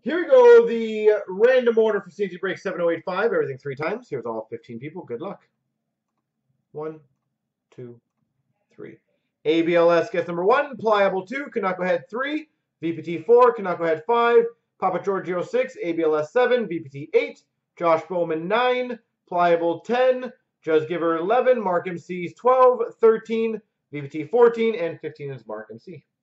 Here we go. The random order for CNC Break 7085. Everything 3 times. Here's all 15 people. Good luck. 1, 2, 3. ABLS gets number 1. Pliable 2. Kanako Head 3. VPT 4. Kanako Head 5. Papa Giorgio 6. ABLS 7. VPT 8. Josh Bowman 9. Pliable 10. Just Giver 11. Mark MC's 12. 13. VPT 14. And 15 is Mark MC.